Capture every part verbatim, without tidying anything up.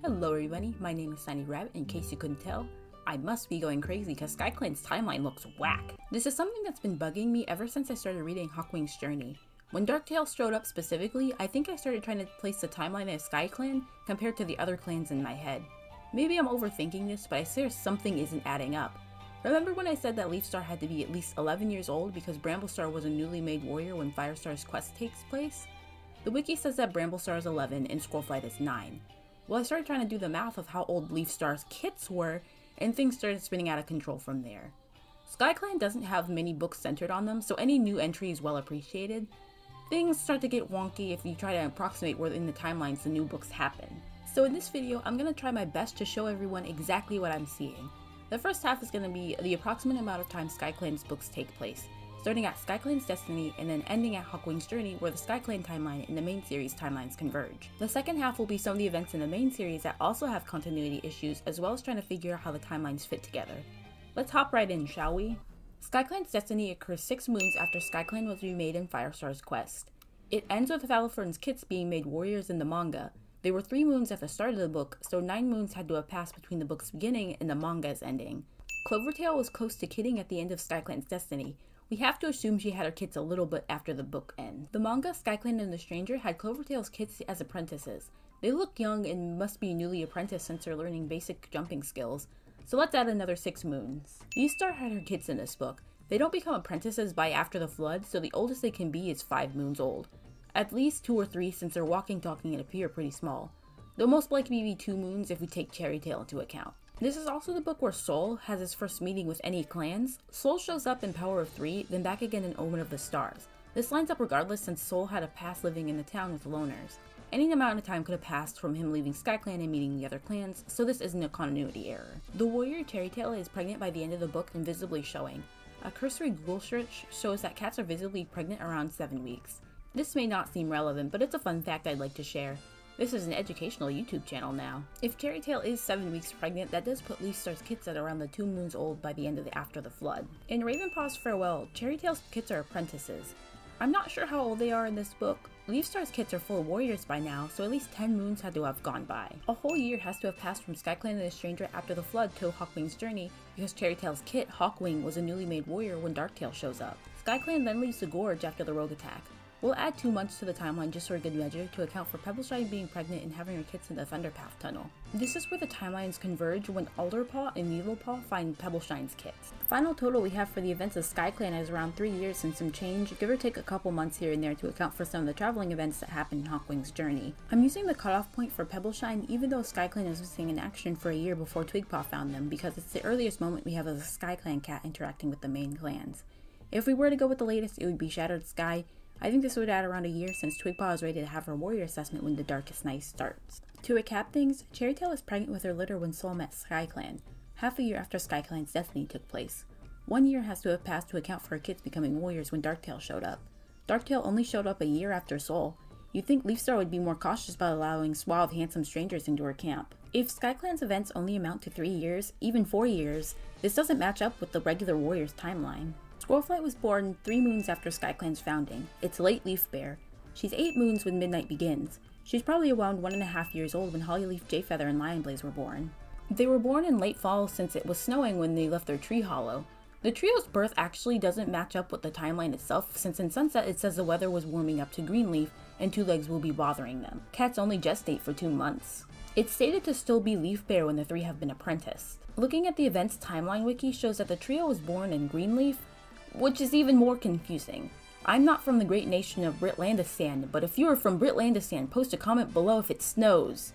Hello everybody, my name is Sunny Rabbit. In case you couldn't tell, I must be going crazy because SkyClan's timeline looks whack. This is something that's been bugging me ever since I started reading Hawkwing's Journey. When Darktail showed up specifically, I think I started trying to place the timeline as SkyClan compared to the other clans in my head. Maybe I'm overthinking this, but I swear something isn't adding up. Remember when I said that Leafstar had to be at least eleven years old because Bramblestar was a newly made warrior when Firestar's quest takes place? The wiki says that Bramblestar is eleven and Squirrelflight is nine. Well, I started trying to do the math of how old Leafstar's kits were, and things started spinning out of control from there. SkyClan doesn't have many books centered on them, so any new entry is well appreciated. Things start to get wonky if you try to approximate where in the timelines the new books happen. So in this video, I'm going to try my best to show everyone exactly what I'm seeing. The first half is going to be the approximate amount of time SkyClan's books take place, starting at SkyClan's Destiny and then ending at Hawkwing's Journey, where the SkyClan timeline and the main series timelines converge. The second half will be some of the events in the main series that also have continuity issues, as well as trying to figure out how the timelines fit together. Let's hop right in, shall we? SkyClan's Destiny occurs six moons after SkyClan was remade in Firestar's quest. It ends with Valifern's kits being made warriors in the manga. There were three moons at the start of the book, so nine moons had to have passed between the book's beginning and the manga's ending. Clovertail was close to kidding at the end of SkyClan's Destiny. We have to assume she had her kits a little bit after the book ends. The manga, SkyClan and the Stranger, had Clovertail's kits as apprentices. They look young and must be newly apprenticed since they're learning basic jumping skills, so let's add another six moons. Leafstar had her kits in this book. They don't become apprentices by after the flood, so the oldest they can be is five moons old. At least two or three since their walking, talking, and appear pretty small. They'll most likely be two moons if we take Cherry Tail into account. This is also the book where Sol has his first meeting with any clans. Sol shows up in Power of Three, then back again in Omen of the Stars. This lines up regardless since Sol had a past living in the town with loners. Any amount of time could have passed from him leaving SkyClan and meeting the other clans, so this isn't a continuity error. The warrior Cherry Tail is pregnant by the end of the book and visibly showing. A cursory Google search shows that cats are visibly pregnant around seven weeks. This may not seem relevant, but it's a fun fact I'd like to share. This is an educational YouTube channel now. If Cherry Tail is seven weeks pregnant, that does put Leafstar's kits at around the two moons old by the end of the After the Flood. In Ravenpaw's Farewell, Cherry Tail's kits are apprentices. I'm not sure how old they are in this book. Leafstar's kits are full warriors by now, so at least ten moons had to have gone by. A whole year has to have passed from SkyClan and the Stranger After the Flood to Hawkwing's Journey, because Cherry Tail's kit, Hawkwing, was a newly made warrior when Darktail shows up. SkyClan then leaves the Gorge after the rogue attack. We'll add two months to the timeline just for a good measure to account for Pebbleshine being pregnant and having her kits in the Thunderpath tunnel. This is where the timelines converge when Alderpaw and Needlepaw find Pebbleshine's kits. The final total we have for the events of SkyClan is around three years and some change, give or take a couple months here and there to account for some of the traveling events that happened in Hawkwing's Journey. I'm using the cutoff point for Pebbleshine even though SkyClan is missing in action for a year before Twigpaw found them, because it's the earliest moment we have of a SkyClan cat interacting with the main clans. If we were to go with the latest, it would be Shattered Sky. I think this would add around a year since Twigpaw is ready to have her warrior assessment when the Darkest Night starts. To recap things, Cherry Tail is pregnant with her litter when Sol met SkyClan, half a year after SkyClan's Destiny took place. One year has to have passed to account for her kids becoming warriors when Darktail showed up. Darktail only showed up a year after Sol. You'd think Leafstar would be more cautious about allowing suave, handsome strangers into her camp. If SkyClan's events only amount to three years, even four years, this doesn't match up with the regular warriors timeline. Squirrelflight was born three moons after SkyClan's founding. It's late Leaf Bear. She's eight moons when midnight begins. She's probably around one and a half years old when Hollyleaf, Jayfeather, and Lionblaze were born. They were born in late fall since it was snowing when they left their tree hollow. The trio's birth actually doesn't match up with the timeline itself, since in Sunset it says the weather was warming up to Greenleaf and Two Legs will be bothering them. Cats only gestate for two months. It's stated to still be Leaf Bear when the three have been apprenticed. Looking at the events timeline wiki shows that the trio was born in Greenleaf, which is even more confusing. I'm not from the great nation of Britlandistan, but if you are from Britlandistan, post a comment below if it snows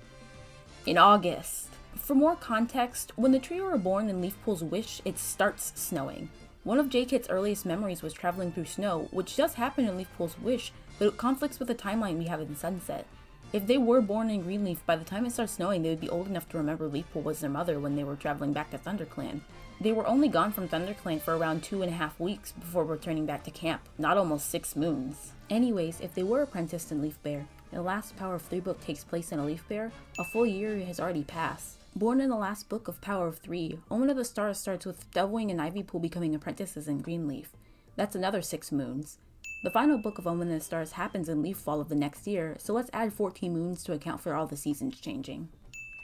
in August. For more context, when the trio were born in Leafpool's Wish, it starts snowing. One of J-Kit's earliest memories was traveling through snow, which does happen in Leafpool's Wish, but it conflicts with the timeline we have in Sunset. If they were born in Greenleaf, by the time it starts snowing, they would be old enough to remember Leafpool was their mother when they were traveling back to ThunderClan. They were only gone from ThunderClan for around two and a half weeks before returning back to camp, not almost six moons. Anyways, if they were apprenticed in Leaf Bear, and the last Power of Three book takes place in a Leaf Bear, a full year has already passed. Born in the last book of Power of Three, Omen of the Stars starts with Delwing and Ivypool becoming apprentices in Greenleaf. That's another six moons. The final book of Omen of the Stars happens in Leaf Fall of the next year, so let's add fourteen moons to account for all the seasons changing.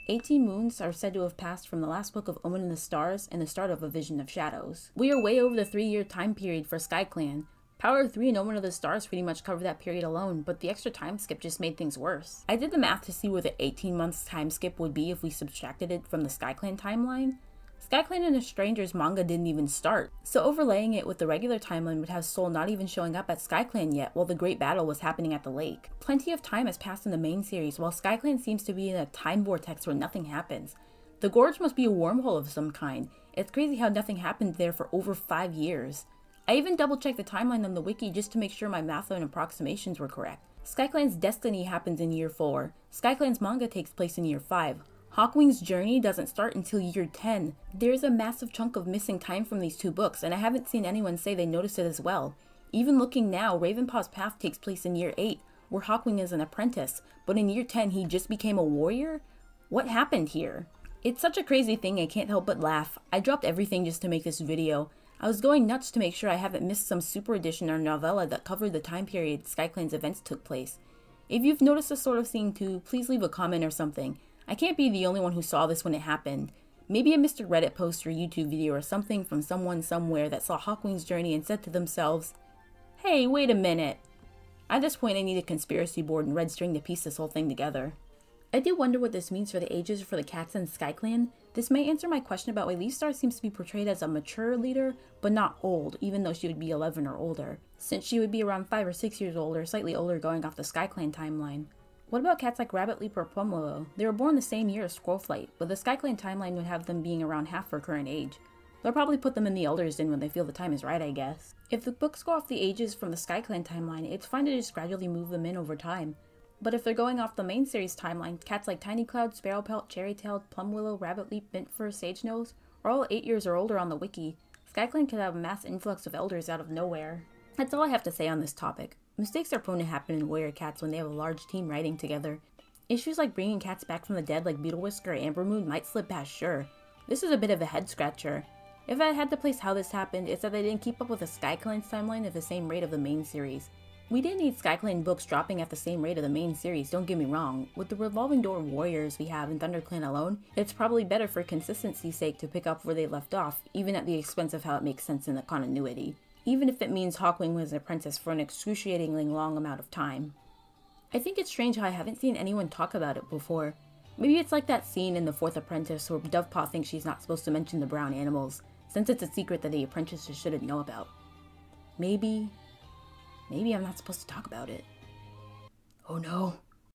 eighteen moons are said to have passed from the last book of Omen in the Stars and the start of A Vision of Shadows. We are way over the three-year time period for SkyClan. Power three and Omen of the Stars pretty much cover that period alone, but the extra time skip just made things worse. I did the math to see where the eighteen months time skip would be if we subtracted it from the SkyClan timeline. SkyClan and the Strangers manga didn't even start, so overlaying it with the regular timeline would have Soul not even showing up at SkyClan yet while the Great Battle was happening at the lake. Plenty of time has passed in the main series, while SkyClan seems to be in a time vortex where nothing happens. The gorge must be a wormhole of some kind. It's crazy how nothing happened there for over five years. I even double checked the timeline on the wiki just to make sure my math and approximations were correct. SkyClan's destiny happens in year four. SkyClan's manga takes place in year five. Hawkwing's journey doesn't start until year ten. There's a massive chunk of missing time from these two books, and I haven't seen anyone say they noticed it as well. Even looking now, Ravenpaw's path takes place in year eight, where Hawkwing is an apprentice, but in year ten he just became a warrior? What happened here? It's such a crazy thing I can't help but laugh. I dropped everything just to make this video. I was going nuts to make sure I haven't missed some super edition or novella that covered the time period SkyClan's events took place. If you've noticed this sort of thing too, please leave a comment or something. I can't be the only one who saw this when it happened. Maybe I missed a Reddit post or YouTube video or something from someone somewhere that saw Hawkwing's journey and said to themselves, "Hey, wait a minute." At this point I need a conspiracy board and red string to piece this whole thing together. I do wonder what this means for the ages for the cats in SkyClan. This may answer my question about why Leafstar seems to be portrayed as a mature leader, but not old, even though she would be eleven or older, since she would be around five or six years old or slightly older going off the SkyClan timeline. What about cats like Rabbit Leap or Plumwillow? They were born the same year as Squirrelflight, but the SkyClan timeline would have them being around half their current age. They'll probably put them in the Elders Den when they feel the time is right, I guess. If the books go off the ages from the SkyClan timeline, it's fine to just gradually move them in over time. But if they're going off the main series timeline, cats like Tiny Cloud, Sparrowpelt, Cherrytailed, Plumwillow, Rabbit Leap, Mintfur, Sagenose are all eight years or older on the wiki. SkyClan could have a mass influx of elders out of nowhere. That's all I have to say on this topic. Mistakes are prone to happen in warrior cats when they have a large team writing together. Issues like bringing cats back from the dead like Beetle Whisker or Ambermoon might slip past, sure. This is a bit of a head scratcher. If I had to place how this happened, it's that they didn't keep up with the SkyClan's timeline at the same rate of the main series. We didn't need SkyClan books dropping at the same rate of the main series, don't get me wrong. With the revolving door of warriors we have in ThunderClan alone, it's probably better for consistency's sake to pick up where they left off, even at the expense of how it makes sense in the continuity. Even if it means Hawkwing was an apprentice for an excruciatingly long amount of time. I think it's strange how I haven't seen anyone talk about it before. Maybe it's like that scene in The Fourth Apprentice where Dovepaw thinks she's not supposed to mention the brown animals, since it's a secret that the apprentices shouldn't know about. Maybe... Maybe I'm not supposed to talk about it. Oh no.